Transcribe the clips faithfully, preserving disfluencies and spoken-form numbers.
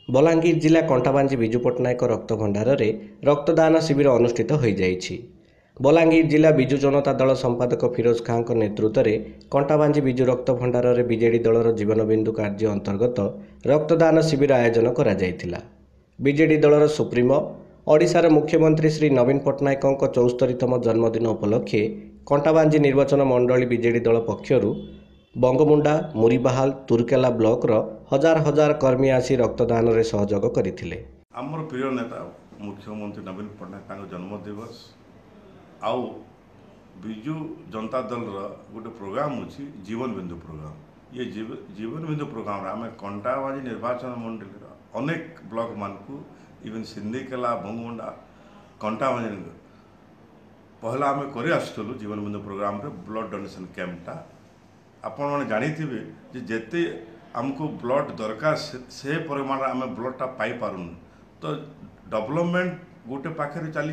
ବଲାଙ୍ଗୀର ଜିଲ୍ଲା କଣ୍ଟାବାଞ୍ଜି ବିଜୁ ପଟ୍ଟନାୟକ ରକ୍ତ ଭଣ୍ଡାରରେ ରକ୍ତଦାନ ଶିବିର ଅନୁଷ୍ଠିତ ହୋଇଯାଇଛି। ବଲାଙ୍ଗୀର ଜିଲ୍ଲା ବିଜୁ ଜନତା ଦଳ ସମ୍ପାଦକ ଫିରୋଜ ଖାଁଙ୍କ ନେତୃତ୍ୱରେ କଣ୍ଟାବାଞ୍ଜି ବିଜୁ ରକ୍ତ ଭଣ୍ଡାରରେ ବିଜେଡି ଦଳର ଜୀବନବିନ୍ଦୁ କାର୍ଯ୍ୟ ଅନ୍ତର୍ଗତ ରକ୍ତଦାନ ଶିବିର ଆୟୋଜନ କରାଯାଇଥିଲା। ବିଜେଡି ଦଳର ସୁପ୍ରିମୋ ଓଡ଼ିଶାର ମୁଖ୍ୟମନ୍ତ୍ରୀ ଶ୍ରୀ ନବୀନ ପଟ୍ଟନାୟକଙ୍କ ଚଉସ୍ତରୀତମ ଜନ୍ମଦିନ ଉପଲକ୍ଷେ କଣ୍ଟାବାଞ୍ଜି ନିର୍ବାଚନ ମଣ୍ଡଳୀ ବିଜେଡି ଦଳ ପକ୍ଷରୁ ବଙ୍ଗମୁଣ୍ଡା, ମୁରିବାହାଲ, ତୁର୍କେଲା ବ୍ଲକର ହଜାର ହଜାର କର୍ମୀ ଆସି ରକ୍ତଦାନରେ ସହଯୋଗ କରିଥିଲେ। ଆମର ପ୍ରିୟ ନେତା ମୁଖ୍ୟମନ୍ତ୍ରୀ ନବୀନ ପଟ୍ଟନାୟକ ତାଙ୍କ ଜନ୍ମଦିବସ ଆଉ ବିଜୁ ଜନତା ଦଳର ଗୋଟେ ପ୍ରୋଗ୍ରାମ ଅଛି ଜୀବନ ବିନ୍ଦୁ ପ୍ରୋଗ୍ରାମ। ये जीवन बिंदु प्रोग्राम आम कंटाबांजी निर्वाचन मंडल अनेक ब्लॉक मानक इवन सिंधिकेला बंगमुंडा कंटाबांजी पहला आम कर जीवन बिंदु प्रोग्राम रे ब्लड डोनेशन कैंपटा आपण मैंने जानी जे जेते आमको ब्लड दरकार से परिमाण आम ब्लडटा पाई पारुन तो डेवलपमेंट गोटे पाखे चली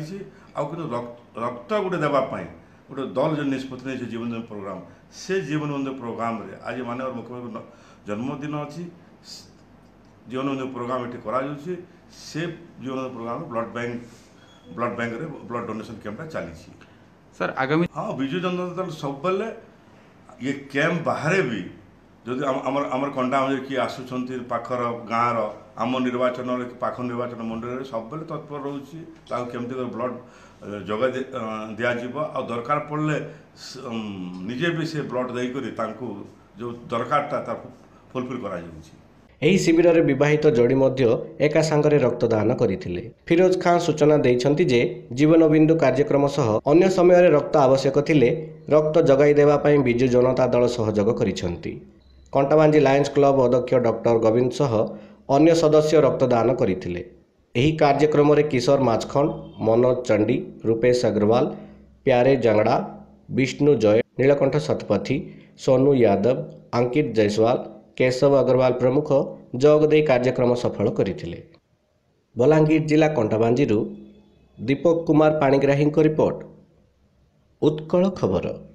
रक्त गोटे देवाई गोटे दल जो निष्पत्ति नहीं जीवन बंधु प्रोग्राम से जीवन बंधु प्रोग्राम रे आज माननीय मुख्यमंत्री जन्मदिन अच्छी जीवन बंधु प्रोग्राम ये करा से जीवन बंधु programme blood bank blood bank रे ब्लड डोनेशन कैंपटा चली सर आगामी हाँ बिजु जनता दल सब बेले ये कैंप बाहर भी जदि आमर कंटा किए आसुंच पाखर गाँव आम निर्वाचन पाख निर्वाचन मंडल सब बेले तत्पर रोचे केमती ब्लड जगह दिज्व आ दरकार पड़े निजे भी से ब्लड देकर जो दरकार फुलफिल करा ଏହି ଶିବିରରେ ବିବାହିତ ଯୋଡ଼ି ମଧ୍ୟ ଏକା ସାଙ୍ଗରେ ରକ୍ତଦାନ କରିଥିଲେ। ଫିରୋଜ ଖାଁ ସୂଚନା ଦେଇଛନ୍ତି ଯେ ଜୀବନବିନ୍ଦୁ କାର୍ଯ୍ୟକ୍ରମ ସହ ଅନ୍ୟ ସମୟରେ ରକ୍ତ ଆବଶ୍ୟକ ଥିଲେ ରକ୍ତ ଯୋଗାଇ ଦେବା ପାଇଁ ବିଜୁ ଜନତା ଦଳ ସହଯୋଗ କରିଛନ୍ତି। କଣ୍ଟାବାଞ୍ଜି ଲାୟନ୍ସ କ୍ଲବ ଅଧ୍ୟକ୍ଷ ଡକ୍ଟର ଗୋବିନ୍ଦ ସହ ଅନ୍ୟ ସଦସ୍ୟ ରକ୍ତଦାନ କରିଥିଲେ। ଏହି କାର୍ଯ୍ୟକ୍ରମରେ କିଶୋର ମାଛଖଣ୍ଡ, ମନୋଜ ଚଣ୍ଡୀ, ରୂପେଶ ଅଗ୍ରୱାଲ, ପ୍ୟାରେ ଜଙ୍ଗଡ଼ା, ବିଷ୍ଣୁ ଜୟ, ନୀଳକଣ୍ଠ ଶତପଥୀ, सोनू यादव, अंकित जयसवाल, केशव अग्रवाल प्रमुख जोग दे कार्यक्रम सफल करथिले। बलांगीर जिला कंटाबांजी दीपक कुमार पाणिग्राही रिपोर्ट, उत्कल खबर।